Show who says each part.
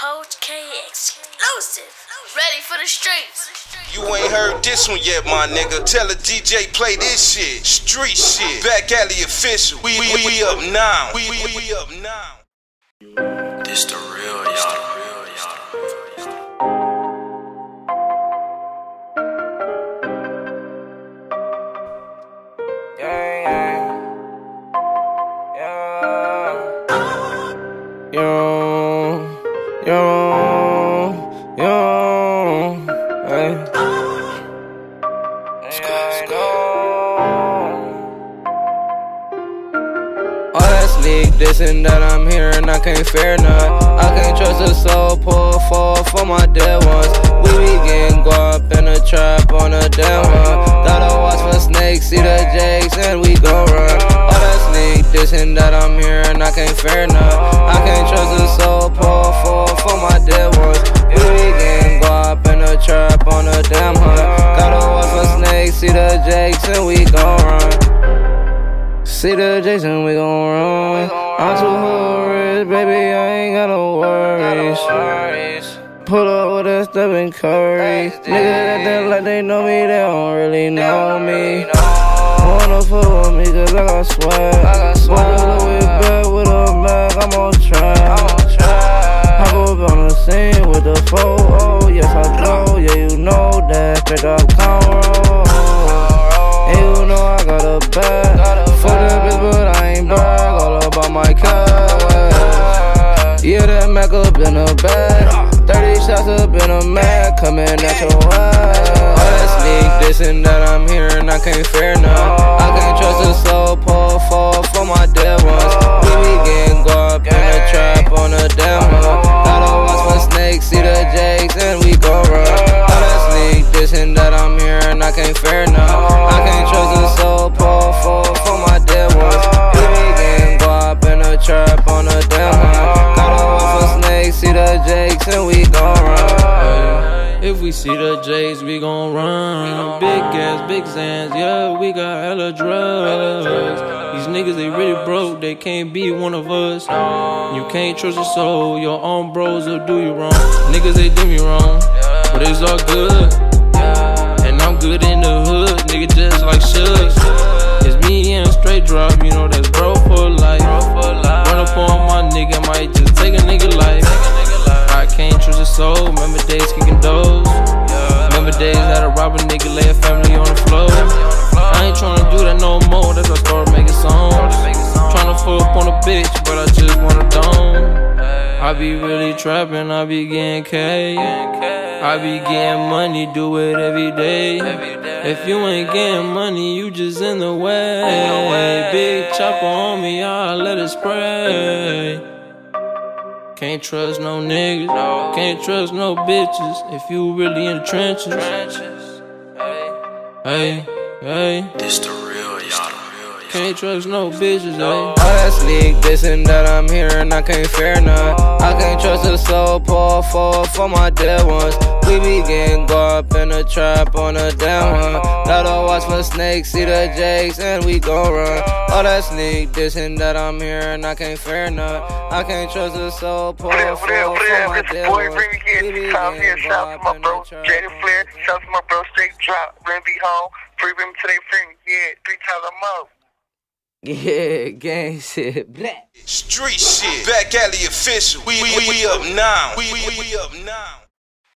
Speaker 1: Coach K exclusive. Ready for the streets.
Speaker 2: You ain't heard this one yet, my nigga. Tell a DJ play this shit. Street shit. Back alley official. We up now. We up now. This the real, y'all.
Speaker 3: All that sneak dissing that I'm hearing, I can't fear none. I can't trust a soul, pull fall for my dead ones. We be getting guap in the trap on a damn one. Gotta watch for snakes, see the jakes, and we gon' run. All that sneak dissing that I'm hearing, I can't fear none. I can't trust a soul, pull fall for my dead ones. We be getting guap in the trap on a damn hunt. Gotta watch for snakes, see the jakes, and we gon' run. See the Jason, we gon' run. I'm too hood rich, baby, I ain't got no worries. Pull up with a Stephen Curry. Niggas that like they know me, they don't really know me. Wanna fuck with me cause I got swag. Walk a little bit back with a Mac, I'm on track. Hop up on the scene with the foe, oh yes I go. Yeah, you know that, straight up Conroe. And you know I got a bag. Fuck that bitch, but I ain't brag. All about my cash. Yeah, that Mac up in a bag. 30 shots up in a Mac, coming at your ass. All that sneak dissing that I'm hearing, I can't fear none. I can't trust a soul, pull fall for my dead ones. We be getting guap in the trap on a damn hunt. Gotta watch for snakes, see the jakes, and we gon' run. All that sneak dissing that I'm hearing, I can't fear none. I can't trust a soul, pull fall for my dead ones. We be getting guap in the trap on a damn hunt. Gotta watch for snakes, see the jakes, and we gon' run.
Speaker 4: If we see the J's, we gon' run. Big gas, big Zans, yeah, we got hella drugs. These niggas, they really broke, they can't be one of us. You can't trust your soul, your own bros will do you wrong. Niggas, they do me wrong, but it's all good. And I'm good in the hood, nigga, just like Suge. It's me and a straight drop, you know that's bro for life. Run up on my nigga, might just take a nigga life. I can't trust a soul, remember days kicking doors. Remember days that I rob a nigga, lay a family on the floor. I ain't tryna do that no more, that's why I started making songs. Tryna fuck up on a bitch, but I just want a dome. I be really trapping, I be getting K. I be getting money, do it every day. If you ain't getting money, you just in the way. Big chopper on me, I'll let it spray. Can't trust no niggas, can't trust no bitches if you really in the trenches. Hey, hey,
Speaker 2: This the real, y'all.
Speaker 4: can't trust no bitches, hey.
Speaker 3: All that sneak dissing that I'm hearing, I can't fear none. I can't trust a soul, pull fall for my dead ones. We be getting guap in the trap on a damn one. Gotta watch for snakes, see the jakes, and we gon' run. All that sneak dissing that I'm hearing, I can't fear none. I can't trust a soul, pull fall for my dead ones. We be getting guap in the trap.
Speaker 5: Jada Flair, shout to my bro, straight drop, Renby home, free rim to they friend, yeah, 3 times a month.
Speaker 3: Yeah, gang shit. Blah.
Speaker 2: Street shit. Back alley official. We up now. We up now.